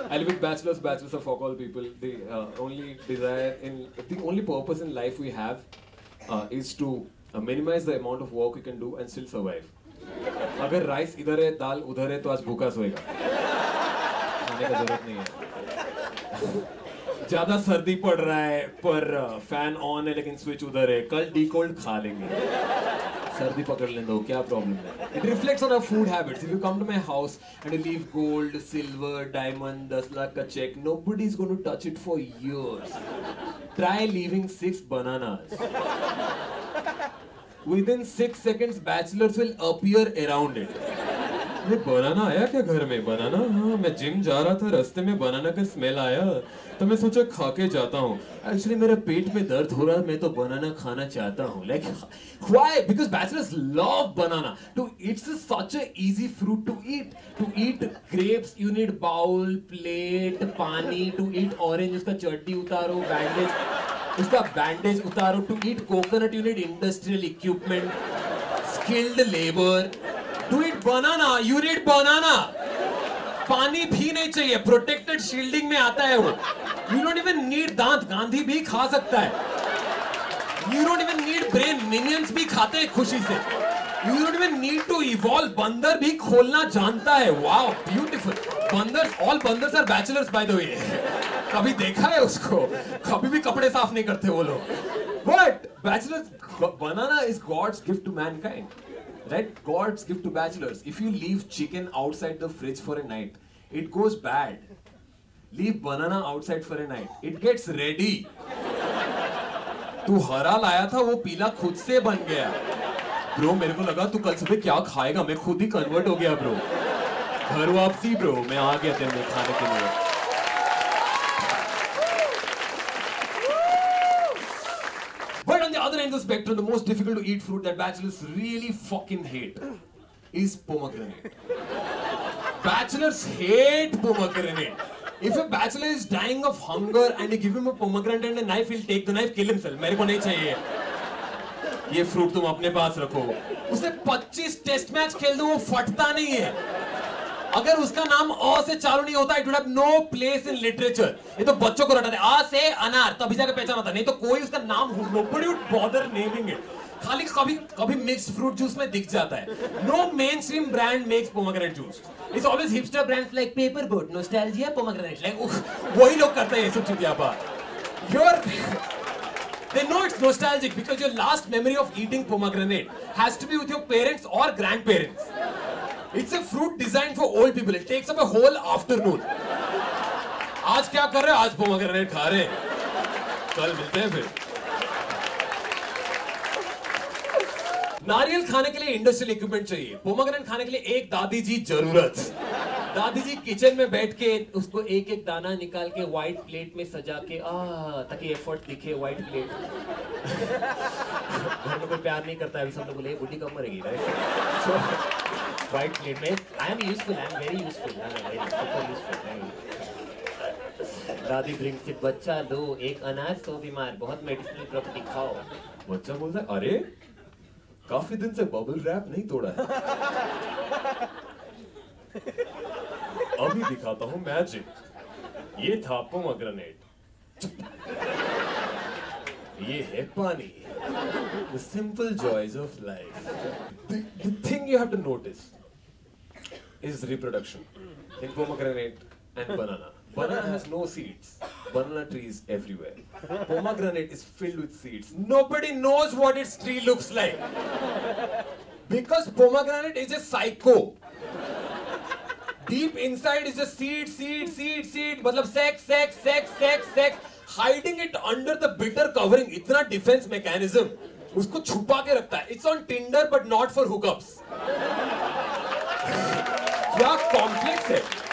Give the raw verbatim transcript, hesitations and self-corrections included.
I live with bachelors. Bachelors are fuck all people. The uh, only desire in the only purpose in life we have uh, is to uh, minimize the amount of work we can do and still survive. अगर rice इधर है, दाल उधर है, तो आज भूखा सोएगा. खाने का जरूरत नहीं है. ज्यादा सर्दी पड़ रहा है, पर फैन ऑन है लेकिन स्विच उधर है. कल डी कोल्ड खा लेंगे. सर्दी पकड़ लें दो, क्या प्रॉब्लम है? It reflects on our food habits. If you come to my house and you leave gold, silver, diamond, दस लाख का check, nobody is going to touch it for years. Try leaving six bananas. Within six seconds, bachelors will appear around it. अरे बनाना आया क्या घर में? बनाना? हाँ, मैं gym जा रहा था, रास्ते में बनाना का स्मेल आया, तो मैं सोचा खा के जाता हूँ. एक्चुअली मेरे पेट में दर्द हो रहा है, मैं तो बनाना खाना चाहता हूँ. Like, why? Because bachelors love banana. To it's such a easy fruit to eat. To eat grapes, you need bowl, plate, पानी. To eat orange, उसका चटनी उतारो, bandage, उसका bandage उतारो. To eat coconut, you need industrial equipment, skilled labor. To eat banana, you need banana. पानी भी नहीं चाहिए, protected shielding में आता है वो. You don't even need दांत, गांधी भी खा सकता है. You don't even need brain, minions भी खाते हैं खुशी से. You don't even need to evolve, बंदर भी खोलना जानता है. Wow, beautiful. बंदर, all बंदर्स are bachelors by the way. कभी देखा है उसको? कभी भी कपड़े साफ नहीं करते वो लोग. But bachelors, banana is God's gift to mankind. Right? God's gift to bachelors. If you leave chicken outside the fridge for a night, it goes bad. Leave banana outside for a night, it gets ready. तू हरा लाया था, वो पीला खुद से बन गया. Bro, मेरे को लगा तू कल सुबह क्या खाएगा, मैं खुद ही कन्वर्ट हो गया bro. घर वापसी bro, मैं आ गया तेरे में खाने के लिए. But on the other end of the spectrum, the most difficult to eat fruit that bachelors really fucking hate is pomegranate. Bachelors hate pomegranate. If a bachelor is dying of hunger and you give him a pomegranate and a knife, he'll take the knife, kill himself. मेरे को नहीं चाहिए. ये fruit तुम अपने पास रखो. उसे पच्चीस टेस्ट मैच खेल दो, वो फटता नहीं है. अगर उसका नाम अ से चालू नहीं होता, it would have no place in literature. ये तो बच्चों को रटाते हैं. अ से अनार, तभी जाकर पहचान होता. नहीं तो कोई उसका नाम, nobody would bother naming it. खाली कभी कभी मिक्स्ड फ्रूट जूस में दिख जाता है. No mainstream brand makes pomegranate juice. It's always hipster brands like Paper Boat, Nostalgia, Pomegranate. Like वही लोग करते हैं ये सब चीजें यहाँ पर. Your they know it's nostalgic because your last memory of eating pomegranate has to be with your parents or grandparents. It's a fruit designed for old people. It takes up a whole afternoon. आज क्या कर रहे हैं? आज pomegranate खा रहे हैं. कल मिलते हैं फिर. नारियल खाने के लिए इंडस्ट्रियल इक्विपमेंट चाहिए. पोमेग्रेनेट खाने के लिए एक दादी जी जरूरत. दादी जी किचन में बैठ के उसको एक एक दाना निकाल के व्हाइट प्लेट में सजा के, आ ताकि एफर्ट दिखे. White plate. घर में कोई प्यार नहीं करता है, सब लोग बोले बुढ़ी कम मरेगी. राइट? White plate में I am useful, I am very useful, I am very super useful. दादी brings it, बच्चा लो एक अनार, सो बीमार, बहुत मेडिसिनल प्रॉपर्टी खाओ. बच्चा बोलता है, अरे काफी दिन से बबल रैप नहीं तोड़ा है. अभी दिखाता हूँ मैजिक. ये था पोमेग्रेनेट, ये है पानी. The simple joys of life. The, the thing you have to notice is reproduction in pomegranate and banana. Banana has no seeds. Banana trees everywhere. Pomegranate is filled with seeds. Nobody knows what its tree looks like. Because pomegranate is a psycho. Deep inside is a seed, seed, seed, seed. मतलब sex, sex, sex, sex, sex. Hiding it under the bitter covering. इतना defense mechanism. उसको छुपा के रखता है. It's on Tinder but not for hookups. क्या complex है.